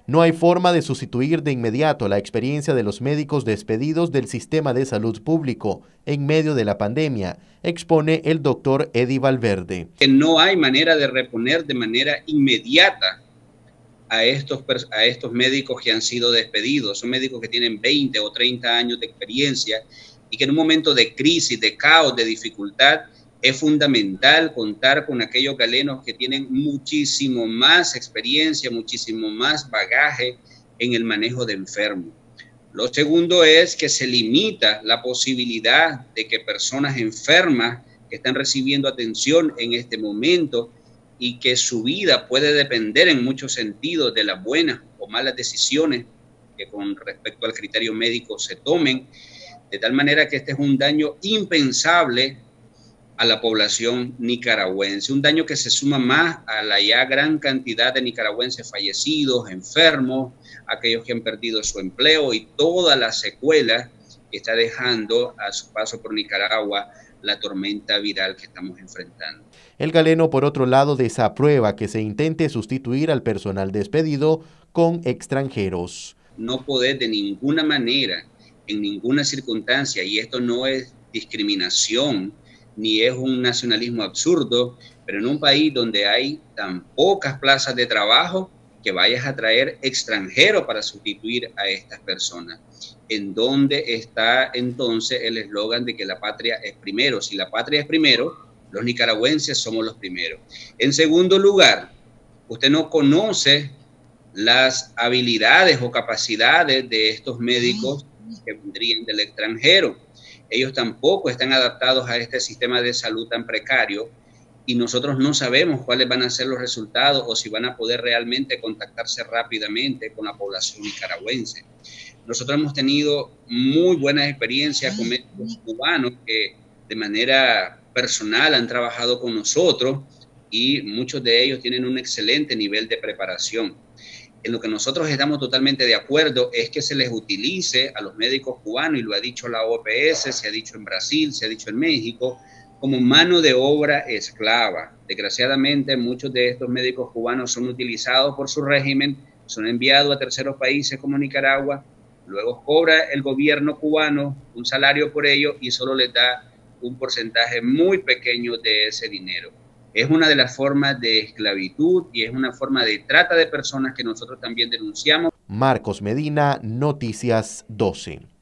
No hay forma de sustituir de inmediato la experiencia de los médicos despedidos del sistema de salud público en medio de la pandemia, expone el doctor Eddie Valverde. No hay manera de reponer de manera inmediata a estos médicos que han sido despedidos. Son médicos que tienen 20 o 30 años de experiencia y que en un momento de crisis, de caos, de dificultad, es fundamental contar con aquellos galenos que tienen muchísimo más experiencia, muchísimo más bagaje en el manejo de enfermos. Lo segundo es que se limita la posibilidad de que personas enfermas que están recibiendo atención en este momento y que su vida puede depender en muchos sentidos de las buenas o malas decisiones que con respecto al criterio médico se tomen, de tal manera que este es un daño impensable a la población nicaragüense, un daño que se suma más a la ya gran cantidad de nicaragüenses fallecidos, enfermos, aquellos que han perdido su empleo y todas las secuelas que está dejando a su paso por Nicaragua la tormenta viral que estamos enfrentando. El galeno, por otro lado, desaprueba que se intente sustituir al personal despedido con extranjeros. No poder de ninguna manera, en ninguna circunstancia, y esto no es discriminación, ni es un nacionalismo absurdo, pero en un país donde hay tan pocas plazas de trabajo, que vayas a traer extranjeros para sustituir a estas personas. ¿En dónde está entonces el eslogan de que la patria es primero? Si la patria es primero, los nicaragüenses somos los primeros. En segundo lugar, usted no conoce las habilidades o capacidades de estos médicos que vendrían del extranjero. Ellos tampoco están adaptados a este sistema de salud tan precario y nosotros no sabemos cuáles van a ser los resultados o si van a poder realmente contactarse rápidamente con la población nicaragüense. Nosotros hemos tenido muy buenas experiencias con médicos cubanos que de manera personal han trabajado con nosotros y muchos de ellos tienen un excelente nivel de preparación. En lo que nosotros estamos totalmente de acuerdo es que se les utilice a los médicos cubanos, y lo ha dicho la OPS, se ha dicho en Brasil, se ha dicho en México, como mano de obra esclava. Desgraciadamente, muchos de estos médicos cubanos son utilizados por su régimen, son enviados a terceros países como Nicaragua, luego cobra el gobierno cubano un salario por ello y solo les da un porcentaje muy pequeño de ese dinero. Es una de las formas de esclavitud y es una forma de trata de personas que nosotros también denunciamos. Marcos Medina, Noticias 12.